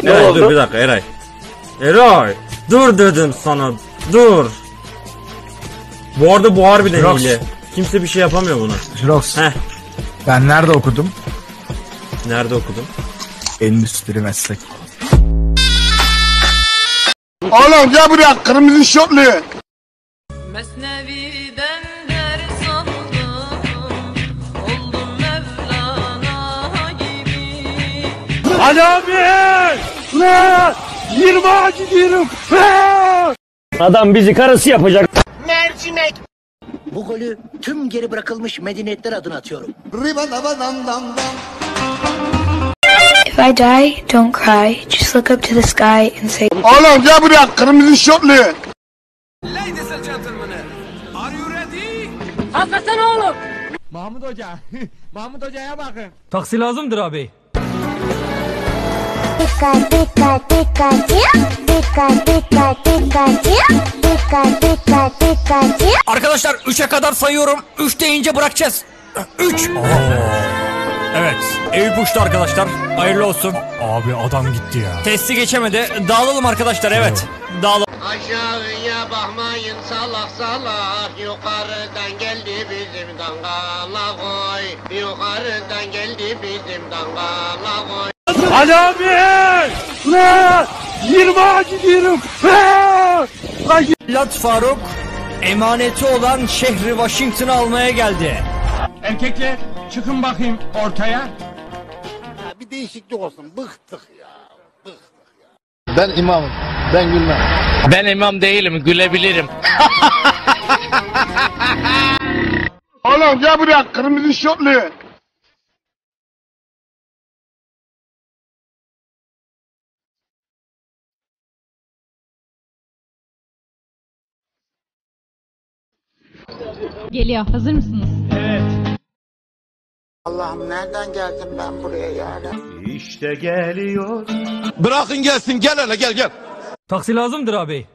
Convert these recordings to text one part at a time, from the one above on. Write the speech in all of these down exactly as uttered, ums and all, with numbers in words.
Ne Eray oldu? dur bir dakika Eray. Eray dur dedim sana, dur. Bu arada bu harbiden Jirox. hile. Kimse bir şey yapamıyor buna. Jirox. Heh. Ben nerede okudum? Nerede okudun? Endüstri meslek. Oğlum gel buraya, kırmızı şortlu. Mesnevi'den ders aldım, oldum Mevlana gibi. Ali abi! Ne? yirmiye gidiyorum. Adam bizi karısı yapacak. Mercimek. Bu golü tüm geri bırakılmış medeniyetler adına atıyorum. If I die, don't cry. Just look up to the sky and say, Oğlum gel buraya, kırmızı şortlu. Ladies and gentlemen, are you ready? Hakikaten oğlum. Mahmut Hoca. Mahmut Hoca'ya bakın. Taksi lazımdır abi. Dikkat dikkat dikkat dikkat dikkat dikkat dikkat dikkat dikkat. Arkadaşlar üçe kadar sayıyorum. üç deyince bırakacağız. üç. Evet. Eyüp uçtu arkadaşlar. Hayırlı olsun. Abi adam gitti ya. Testi geçemedi. Dağılalım arkadaşlar, evet. Dağılalım. Aşağıya bakmayın salak salak, yukarıdan geldi bizim dangala koy. Yukarıdan geldi bizim dangala koy. Ali abi! Ne? yirmiye gidiyorum. Lat Faruk emaneti olan şehri Washington'ı almaya geldi. Erkekler çıkın bakayım ortaya. Bir değişiklik olsun, bıktık ya. Ben imamım. Ben gülmem. Ben imam değilim, gülebilirim. Oğlum gel buraya, kırmızı şortlu. Geliyor. Hazır mısınız? Allah'ım nereden geldim ben buraya yani? İşte geliyor. Bırakın gelsin, gel hele gel gel. Taksi lazımdır abi.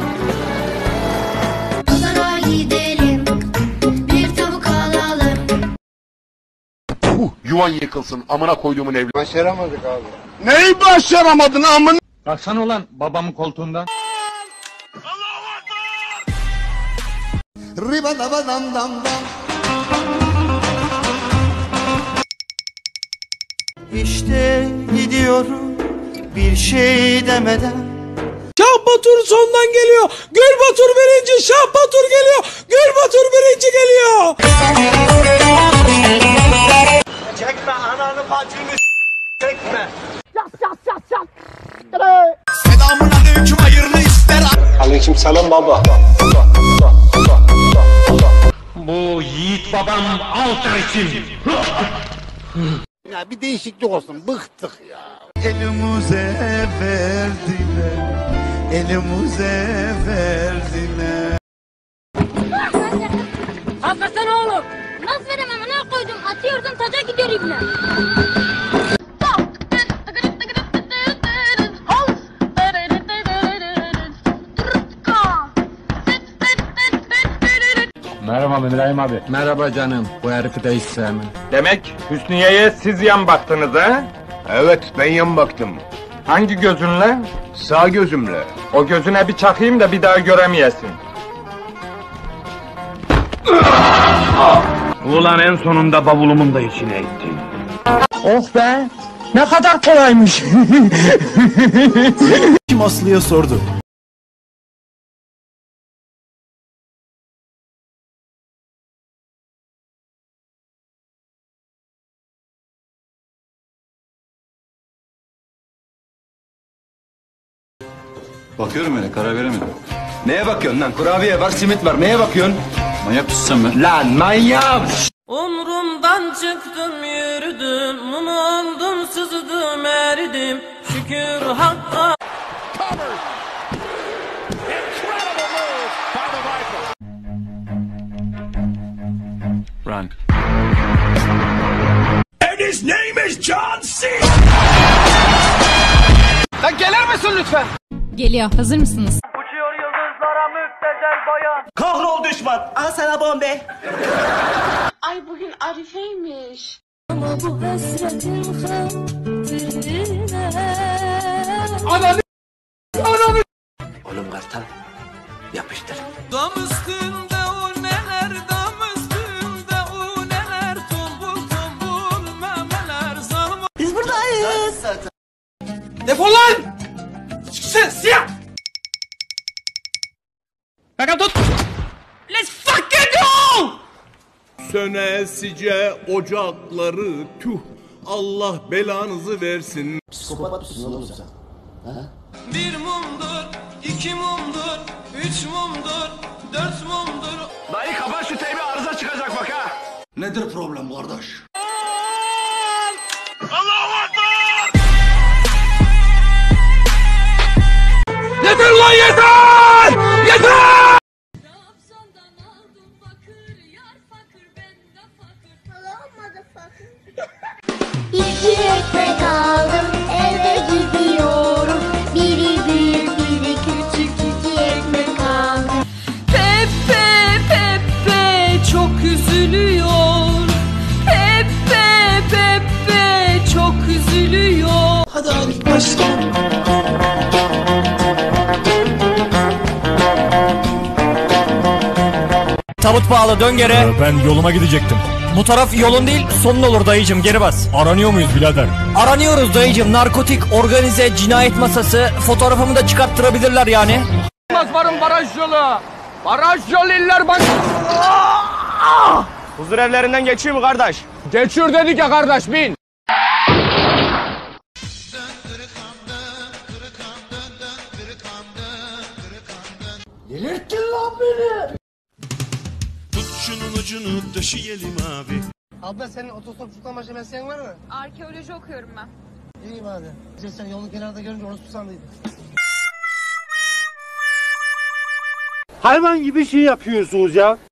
Pazara gidelim. Bir tavuk alalım. Uh, yuvan yıkılsın, amına koyduğumun evli. Başaramadık abi. Neyi başaramadın amına? Kalksana ulan babamın koltuğundan. Riba daba dam dam dam. İşte gidiyorum bir şey demeden. Şah Batur sondan geliyor. Gül Batur birinci. Şah Batur geliyor. Gül Batur birinci geliyor. Çekme ananı bacını çekme. Selamun aleyküm, hayırlı işler. Aleyküm selam baba. Bu yiğit babam Altar için. Ya bir değişiklik olsun, bıktık ya. Elimize verdiler. Elimize verdiler. Hakikaten oğlum. Nasıl veremem, ne koydum? Atıyordum, taca gidiyor ibne. Merhaba İbrahim abi. Merhaba canım. Bu herifi de hiç sevmem. Demek Hüsniye'ye siz yan baktınız ha? Evet, ben yan baktım. Hangi gözünle? Sağ gözümle. O gözüne bir çakayım da bir daha göremeyesin. Ulan en sonunda bavulumun da içine ettin. Oh be! Ne kadar kolaymış! Kim Aslı'ya sordu. Bakıyorum öyle, karar veremedim. Neye bakıyorsun lan? Kurabiye var, simit var. Neye bakıyorsun? Manyak mısın sen be? Lan manyak! Umrumdan çıktım yürüdüm, mum oldum sızdım eridim, şükür Hakk'a. Run. And his name is John C. Lan gelir misin lütfen? Geliyor. Hazır mısınız? Uçuyor yıldızlara müptezel bayan. Kahrol düşman. Al sana bombe. Ay bugün Arife'ymiş. ama bu hasretin hatırına Ananı ananı. Oğlum Kartal yapıştır. Dam üstünde o neler, dam üstünde o neler, tombul tombul memeler zalım. Biz buradayız. Defol lan. Sen siyah. Bakalım tut. Let's fucking go. Sönesice ocakları tüh. Allah belanızı versin. Psikopat mısın oğlum sen? Ha? Bir mumdur, iki mumdur, üç mumdur, dört mumdur. Dayı kapat şu teybi, arıza çıkacak bak ha. Nedir problem kardeş? Allahu Ekber! Yeter lan yeter. Yeter. İki ekmek aldım eve gidiyorum. Biri büyük biri küçük iki ekmek aldım. Pepe Pepe çok üzülüyor. Pepe Pepe çok üzülüyor. Hadi Arif başla. Tabut bağlı, dön geri. Ee, ben yoluma gidecektim. Bu taraf yolun değil, sonun olur dayıcım, geri bas. Aranıyor muyuz birader? Aranıyoruz dayıcım, narkotik, organize, cinayet masası, fotoğrafımı da çıkarttırabilirler yani. Varım baraj yolu. Baraj yolu iller baş. Huzur evlerinden geçiyor mu kardeş? Geçiyor dedik ya kardeş bin. Delirttin lan beni. Tut şunun ucunu döşeyelim abi. Abla senin otostop tutlama mesleğin var mı? Arkeoloji okuyorum ben. İyi madem. İşte sen yolun kenarında görünce orospu sandıydım. Hayvan gibi şey yapıyorsunuz ya.